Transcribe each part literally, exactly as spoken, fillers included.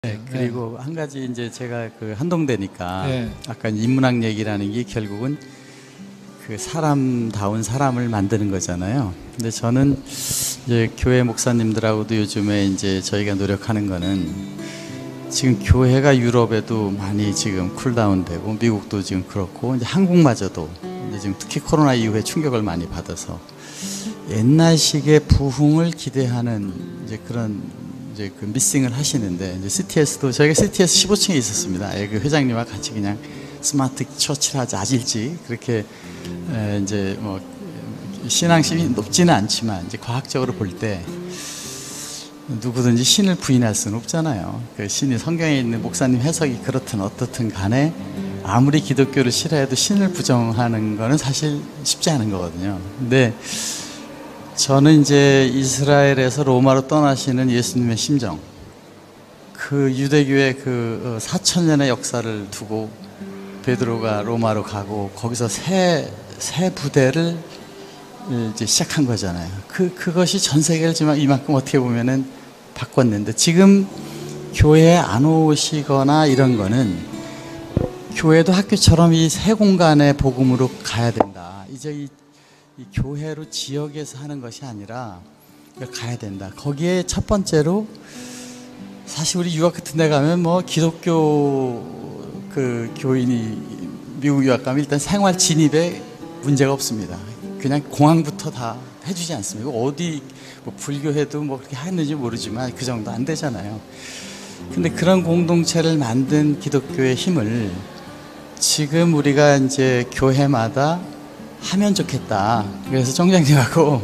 네, 그리고 한 가지 이제 제가 그 한동대니까 네. 아까 인문학 얘기라는 게 결국은 그 사람다운 사람을 만드는 거잖아요. 근데 저는 이제 교회 목사님들하고도 요즘에 이제 저희가 노력하는 거는 지금 교회가 유럽에도 많이 지금 쿨다운되고 미국도 지금 그렇고 이제 한국마저도 이제 지금 특히 코로나 이후에 충격을 많이 받아서 옛날식의 부흥을 기대하는 이제 그런 이제 그 미싱을 하시는데 이제 씨티에스도 저희가 씨티에스 십오 층에 있었습니다. 예, 그 회장님과 같이 그냥 스마트 처치를 하자 아질지 그렇게 에, 이제 뭐 신앙심이 높지는 않지만 이제 과학적으로 볼 때 누구든지 신을 부인할 수는 없잖아요. 그 신이 성경에 있는 목사님 해석이 그렇든 어떻든 간에 아무리 기독교를 싫어해도 신을 부정하는 거는 사실 쉽지 않은 거거든요. 근데 저는 이제 이스라엘에서 로마로 떠나시는 예수님의 심정, 그 유대교의 그 사천 년의 역사를 두고 베드로가 로마로 가고 거기서 새, 새 부대를 이제 시작한 거잖아요. 그, 그것이 전 세계를 지금 이만큼 어떻게 보면은 바꿨는데 지금 교회에 안 오시거나 이런 거는 교회도 학교처럼 이 새 공간의 복음으로 가야 된다. 이제 이 이 교회로 지역에서 하는 것이 아니라 가야 된다. 거기에 첫 번째로 사실 우리 유학 같은 데 가면 뭐 기독교 그 교인이 미국 유학 가면 일단 생활 진입에 문제가 없습니다. 그냥 공항부터 다 해주지 않습니까? 어디 뭐 불교해도 뭐 그렇게 했는지 모르지만 그 정도 안 되잖아요. 근데 그런 공동체를 만든 기독교의 힘을 지금 우리가 이제 교회마다 하면 좋겠다. 그래서 총장님하고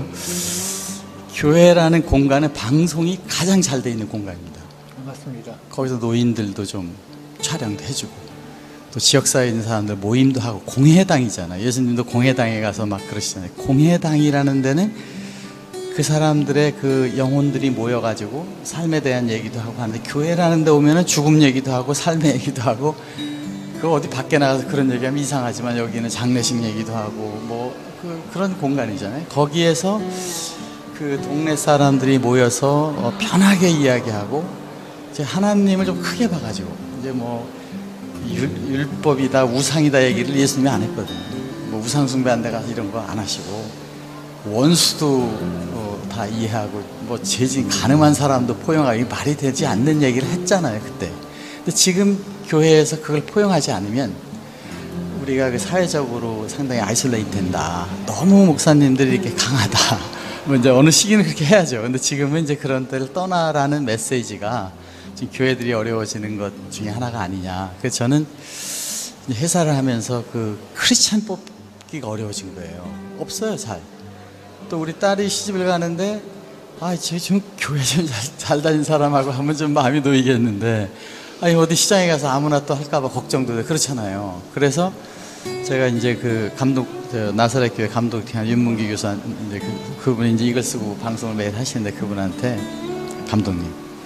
교회라는 공간은 방송이 가장 잘 돼 있는 공간입니다. 맞습니다. 거기서 노인들도 좀 촬영도 해주고 또 지역사회에 있는 사람들 모임도 하고 공회당이잖아요. 예수님도 공회당에 가서 막 그러시잖아요. 공회당이라는 데는 그 사람들의 그 영혼들이 모여가지고 삶에 대한 얘기도 하고 하는데 교회라는 데 오면은 죽음 얘기도 하고 삶의 얘기도 하고 그 어디 밖에 나가서 그런 얘기하면 이상하지만 여기는 장례식 얘기도 하고 뭐 그, 그런 공간이잖아요. 거기에서 그 동네 사람들이 모여서 어, 편하게 이야기하고 이제 하나님을 좀 크게 봐가지고 이제 뭐 율, 율법이다 우상이다 얘기를 예수님이 안 했거든요. 뭐 우상 숭배한 데 가서 이런 거 안 하시고 원수도 어, 다 이해하고 뭐 재진 가늠한 사람도 포용하기 말이 되지 않는 얘기를 했잖아요 그때. 근데 지금 교회에서 그걸 포용하지 않으면 우리가 그 사회적으로 상당히 아이솔레이트 된다. 너무 목사님들이 이렇게 강하다. 뭐 이제 어느 시기는 그렇게 해야죠. 근데 지금은 이제 그런 데를 떠나라는 메시지가 지금 교회들이 어려워지는 것 중에 하나가 아니냐. 그래서 저는 회사를 하면서 그 크리스찬 뽑기가 어려워진 거예요. 없어요, 잘. 또 우리 딸이 시집을 가는데 아, 쟤좀 교회 좀 잘 잘 다닌 사람하고 하면 좀 마음이 놓이겠는데 아니 어디 시장에 가서 아무나 또 할까봐 걱정도 돼. 그렇잖아요. 그래서 제가 이제 그 감독 나사렛 교회 감독 윤문기 교사 이제 그, 그분이 이제 이걸 쓰고 방송을 매일 하시는데 그분한테 감독님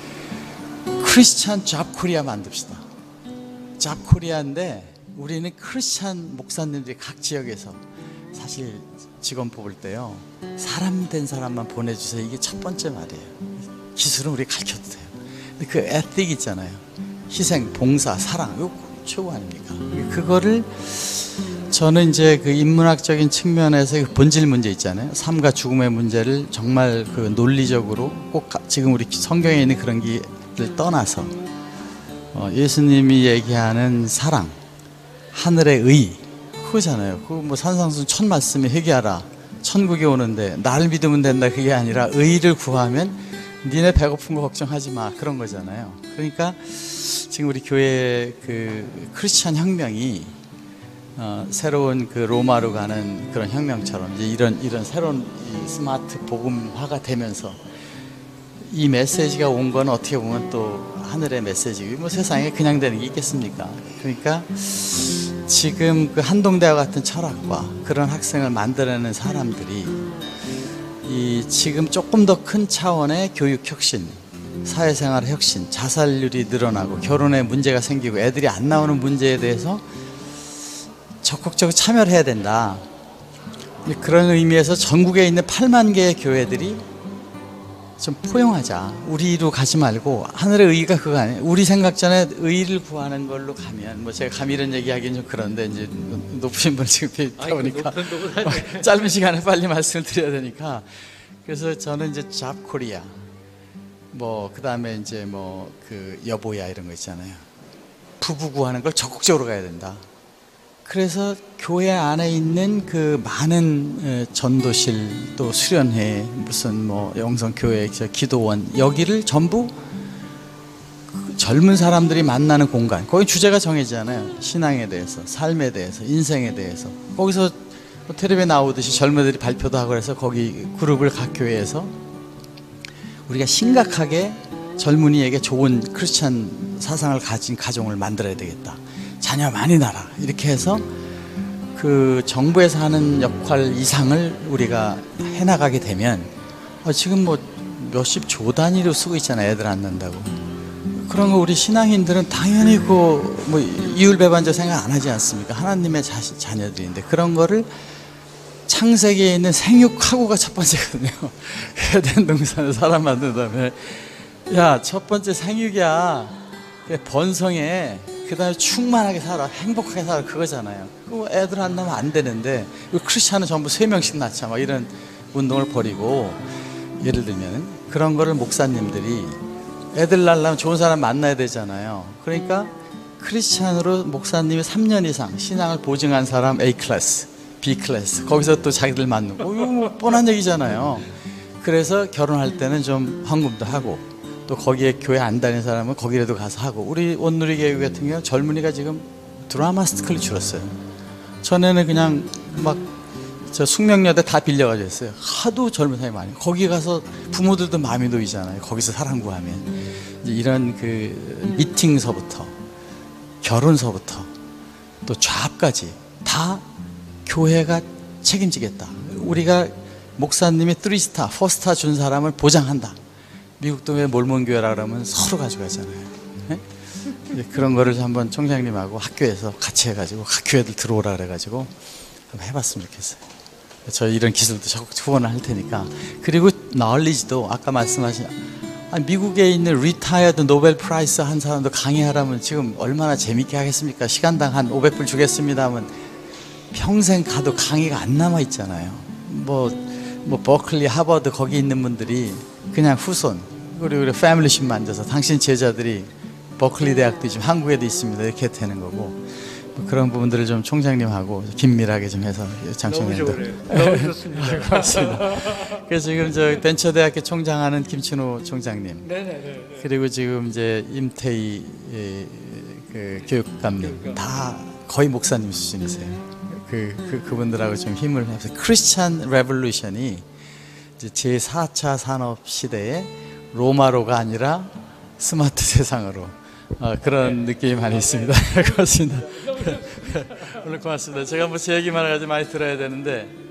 크리스찬 잡 코리아 만듭시다. 잡 코리아인데 우리는 크리스찬 목사님들이 각 지역에서 사실 직원 뽑을 때요 사람 된 사람만 보내주세요. 이게 첫 번째 말이에요. 기술은 우리 가르쳐도 돼요. 근데 그 에틱 있잖아요. 희생, 봉사, 사랑, 이거 최고 아닙니까? 그거를 저는 이제 그 인문학적인 측면에서 그 본질 문제 있잖아요. 삶과 죽음의 문제를 정말 그 논리적으로 꼭 지금 우리 성경에 있는 그런 길을 떠나서 어 예수님이 얘기하는 사랑, 하늘의 의, 그거잖아요. 그 뭐 산상수훈 첫 말씀에 회개하라. 천국에 오는데 나를 믿으면 된다. 그게 아니라 의를 구하면 니네 배고픈 거 걱정하지 마. 그런 거잖아요. 그러니까 지금 우리 교회 그 크리스찬 혁명이 어, 새로운 그 로마로 가는 그런 혁명처럼 이제 이런 이런 새로운 이 스마트 복음화가 되면서 이 메시지가 온 건 어떻게 보면 또 하늘의 메시지고 뭐 세상에 그냥 되는 게 있겠습니까? 그러니까 지금 그 한동대와 같은 철학과 그런 학생을 만들어내는 사람들이 이 지금 조금 더 큰 차원의 교육 혁신, 사회생활 혁신, 자살률이 늘어나고 결혼에 문제가 생기고 애들이 안 나오는 문제에 대해서 적극적으로 참여를 해야 된다. 그런 의미에서 전국에 있는 팔만 개의 교회들이 좀 포용하자. 우리로 가지 말고 하늘의 의가 그거 아니에요. 우리 생각 전에 의를 구하는 걸로 가면 뭐 제가 감히 이런 얘기하기는 좀 그런데 이제 높으신 분 지금 뵙다 보니까 짧은 시간에 빨리 말씀을 드려야 되니까 그래서 저는 이제 잡 코리아 뭐 그다음에 이제 뭐 그 여보야 이런 거 있잖아요. 부부 구하는 걸 적극적으로 가야 된다. 그래서 교회 안에 있는 그 많은 전도실 또 수련회 무슨 뭐 영성교회 기도원 여기를 전부 젊은 사람들이 만나는 공간 거기 주제가 정해지잖아요. 신앙에 대해서 삶에 대해서 인생에 대해서 거기서 텔레비에 나오듯이 젊은이들이 발표도 하고 그래서 거기 그룹을 각 교회에서 우리가 심각하게 젊은이에게 좋은 크리스찬 사상을 가진 가정을 만들어야 되겠다. 자녀 많이 낳아라. 이렇게 해서 그 정부에서 하는 역할 이상을 우리가 해나가게 되면 어 지금 뭐 몇십 조 단위로 쓰고 있잖아요. 애들 안 낳는다고. 그런 거 우리 신앙인들은 당연히 그 뭐 이율배반적 생각 안 하지 않습니까? 하나님의 자, 자녀들인데 그런 거를 창세기에 있는 생육하고가 첫 번째거든요. 에덴 동산에 사람 만든 다음에 야, 첫 번째 생육이야. 번성해. 그 다음에 충만하게 살아. 행복하게 살아. 그거잖아요. 그 애들 안 낳으면 안 되는데 크리스찬은 전부 세 명씩 낳자. 막 이런 운동을 벌이고 예를 들면 그런 거를 목사님들이 애들 낳으려면 좋은 사람 만나야 되잖아요. 그러니까 크리스찬으로 목사님이 삼 년 이상 신앙을 보증한 사람 A 클래스, B 클래스 거기서 또 자기들 맞는 거 이거 뭐 뻔한 얘기잖아요. 그래서 결혼할 때는 좀 헌금도 하고 또 거기에 교회 안 다니는 사람은 거기라도 가서 하고 우리 온누리교회 같은 경우 젊은이가 지금 드라마 스쿨이 줄었어요. 전에는 그냥 막 저 숙명여대 다 빌려가지고 했어요. 하도 젊은 사람이 많이 거기 가서 부모들도 마음이 놓이잖아요. 거기서 사람 구하면 이제 이런 그 미팅서부터 결혼서부터 또 좌합까지 다 교회가 책임지겠다. 우리가 목사님이 쓰리스타, 포스타 준 사람을 보장한다. 미국도 왜 몰몬교회라 그러면 서로 가져가잖아요. 네? 그런 거를 한번 총장님하고 학교에서 같이 해가지고 각 교회들 들어오라 그래가지고 한번 해봤으면 좋겠어요. 저희 이런 기술도 적극 후원을 할 테니까. 그리고 널리지도 아까 말씀하신 아니, 미국에 있는 리타이어드 노벨 프라이스 한 사람도 강의하라면 지금 얼마나 재밌게 하겠습니까? 시간당 한 오백 불 주겠습니다 하면 평생 가도 강의가 안 남아 있잖아요. 뭐, 뭐 버클리, 하버드 거기 있는 분들이 그냥 후손 그리고 우리 패밀리십 만져서 당신 제자들이 버클리 대학도 지금 한국에도 있습니다 이렇게 되는 거고 뭐 그런 부분들을 좀 총장님하고 긴밀하게 좀 해서 장총장님도 너무 좋네요. 너무 좋습니다. 고맙습니다. 그래서 지금 저 벤처대학교 총장하는 김춘호 총장님 네네네. 그리고 지금 이제 임태희 그 교육감님 다 거의 목사님 수준이세요. 그, 그 그분들하고 좀 힘을 해서 크리스찬 레볼루션이 이제 제사 차 산업 시대에 로마로가 아니라 스마트 세상으로 어, 그런 느낌이 많이 있습니다. 고맙습니다. 오늘 고맙습니다. 제가 뭐 제 얘기만 하지 많이 들어야 되는데